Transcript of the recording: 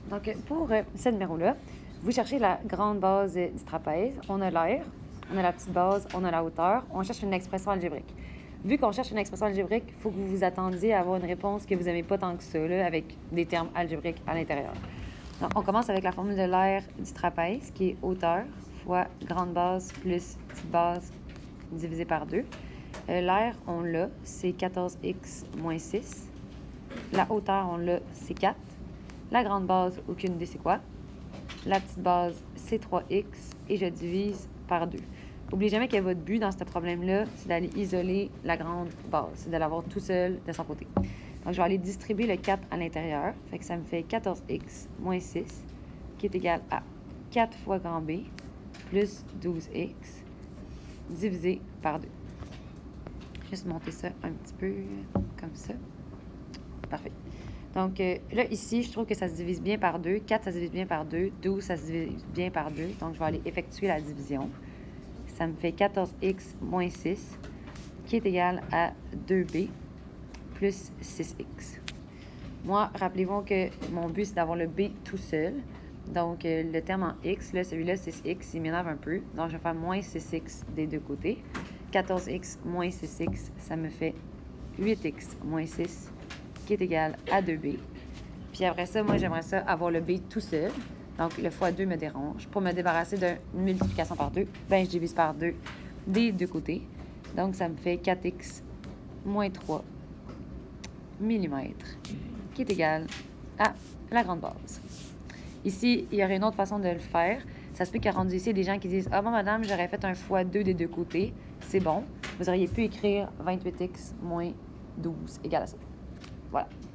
Donc, pour ce numéro-là, vous cherchez la grande base du trapèze. On a l'air, on a la petite base, on a la hauteur. On cherche une expression algébrique. Vu qu'on cherche une expression algébrique, il faut que vous vous attendiez à avoir une réponse que vous n'aimez pas tant que ça, là, avec des termes algébriques à l'intérieur. Donc, on commence avec la formule de l'aire du trapèze, qui est hauteur fois grande base plus petite base divisé par 2. L'aire, on l'a, c'est 14x moins 6. La hauteur, on l'a, c'est 4. La grande base, aucune idée c'est quoi. La petite base, c'est 3x et je divise par 2. N'oubliez jamais que votre but dans ce problème-là, c'est d'aller isoler la grande base, c'est de l'avoir tout seul de son côté. Donc, je vais aller distribuer le 4 à l'intérieur. Fait que ça me fait 14x moins 6, qui est égal à 4 fois grand B plus 12x divisé par 2. Juste monter ça un petit peu comme ça. Parfait. Donc, là, ici, je trouve que ça se divise bien par 2. 4, ça se divise bien par 2. 12, ça se divise bien par 2. Donc, je vais aller effectuer la division. Ça me fait 14x moins 6, qui est égal à 2b plus 6x. Moi, rappelez-vous que mon but, c'est d'avoir le b tout seul. Donc, le terme en x, là, celui-là, 6x, il m'énerve un peu. Donc, je vais faire moins 6x des deux côtés. 14x moins 6x, ça me fait 8x moins 6, qui est égal à 2b. Puis après ça, moi, j'aimerais ça avoir le b tout seul. Donc, le fois 2 me dérange. Pour me débarrasser d'une multiplication par 2, ben, je divise par 2 des deux côtés. Donc, ça me fait 4x moins 3 mm, qui est égal à la grande base. Ici, il y aurait une autre façon de le faire. Ça se peut qu'il y a rendu ici des gens qui disent « Ah bon, madame, j'aurais fait un fois 2 des deux côtés. C'est bon. » Vous auriez pu écrire 28x moins 12 égale à ça. Voilà.